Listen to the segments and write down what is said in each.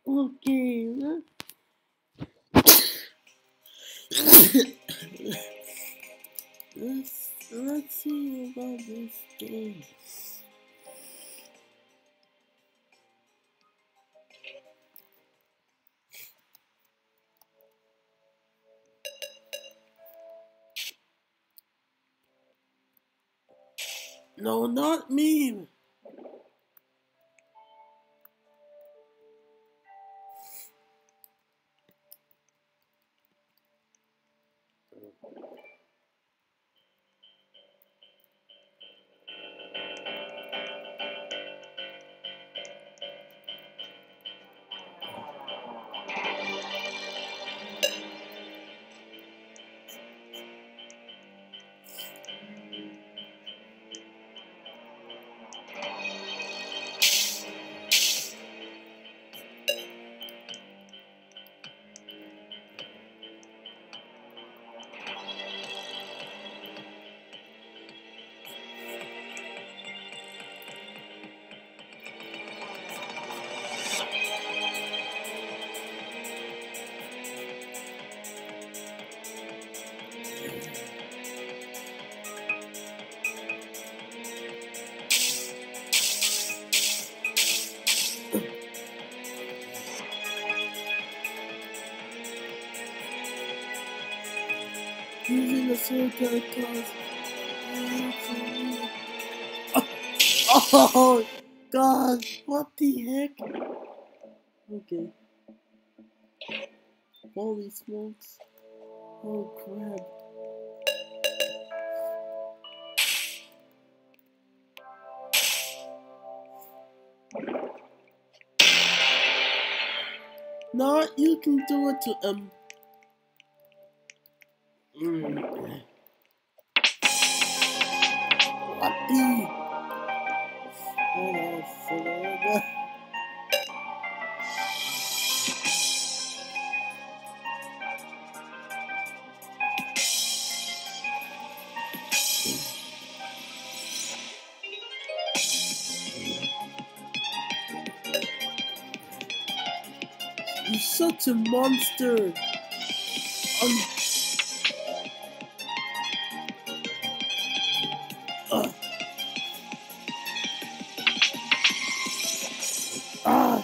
Okay, let's see about this game. No, not me. Using the sword card cause. Oh God! What the heck? Okay. Holy smokes! Oh crap! No, you can do it to What the? You're such a monster. Ah!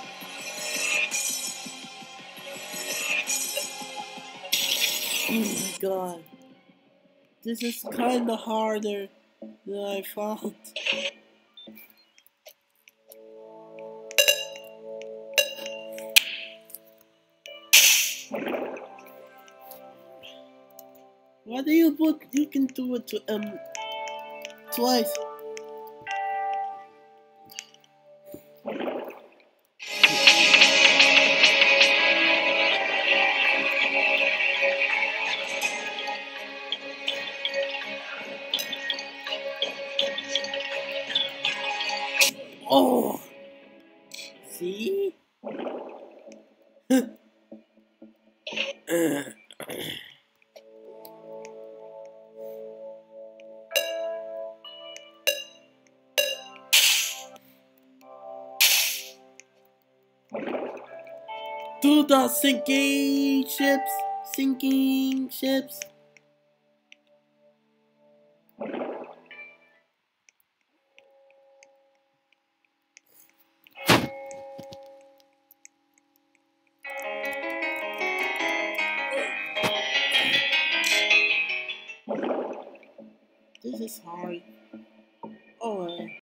Oh my God! This is kinda harder than I thought. Why do you put? You can do it to twice. Oh, see? Do the sinking ships, sinking ships. This is hard. Oh.